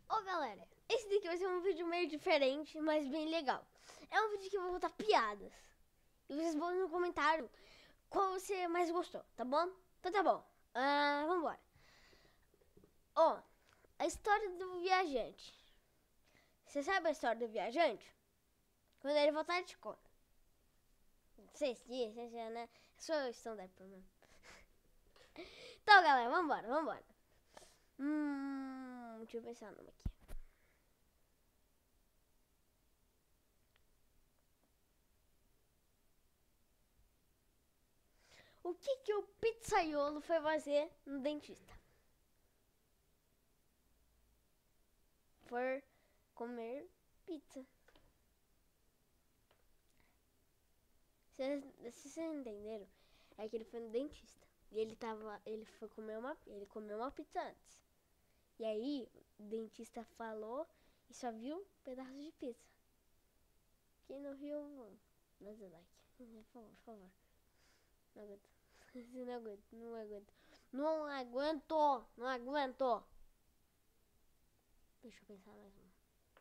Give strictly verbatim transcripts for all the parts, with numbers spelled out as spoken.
Ô galera, esse daqui vai ser um vídeo meio diferente, mas bem legal. É um vídeo que eu vou botar piadas. E vocês vão no comentário qual você mais gostou, tá bom? Então tá bom, ah, vambora. Ó, a história do viajante. Você sabe a história do viajante? Quando ele voltar, ele te conta. Não sei se diz, se é, né? É só stand-up mesmo. Então galera, vambora, vambora. Hum, deixa eu pensar o nome aqui. O que que o pizzaiolo foi fazer no dentista? Foi comer pizza. Vocês, vocês entenderam? É que ele foi no dentista. E ele tava. Ele foi comer uma. Ele comeu uma pizza antes. E aí, o dentista falou e só viu pedaços de pizza. Quem não viu, dá like. Por favor, por favor. Não aguento. Não aguento, não aguento. Não aguento, não aguento. Deixa eu pensar mais um.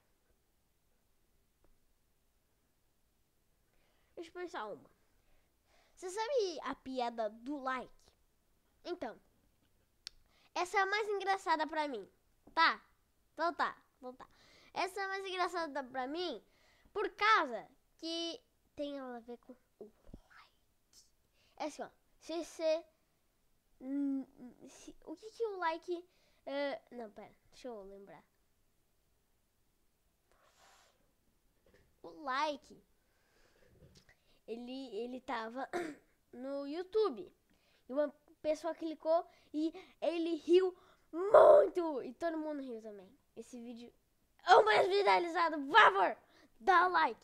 Deixa eu pensar uma. Você sabe a piada do like? Então, essa é a mais engraçada pra mim, tá? Então tá, então tá. Essa é a mais engraçada pra mim por causa que tem a ver com o like. É assim, ó. Se você... Se, o que que o like... Uh, não, pera. Deixa eu lembrar. O like... Ele, ele tava no YouTube. E uma pessoa clicou e ele riu muito. E todo mundo riu também. Esse vídeo é o mais viralizado. Por favor, dá o like.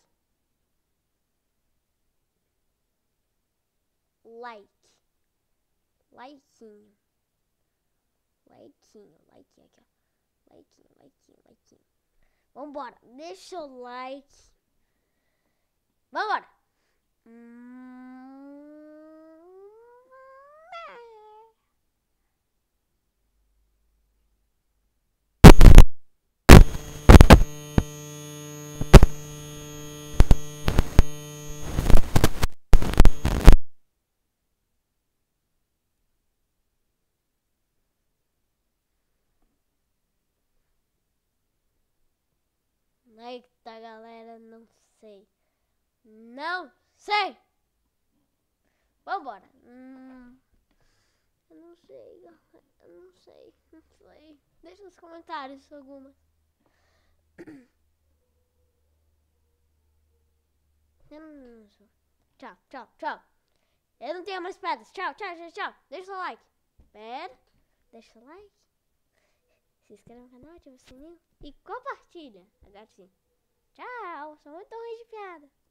Like. Likeinho. Likeinho. Likeinho aqui, ó. Likeinho, likeinho, likeinho. Vambora. Deixa o like. Vambora. Hum... Eita galera, não sei. Não sei. Vambora. Hum, eu não sei. Eu não sei. Não sei. Deixa nos comentários algumas. Eu não sei. Tchau, tchau, tchau. Eu não tenho mais pedras. Tchau, tchau, tchau, tchau. Deixa o like. Pera. Deixa o like. Se inscreve no canal, ativa o sininho. E compartilha. Agora sim. Tchau. Sou muito ruim de piada.